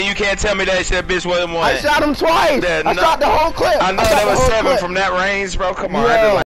you can't tell me that shit bitch wasn't one. I shot him twice. Yeah, I shot the whole clip. I know that was 7 from that range, bro. Come on.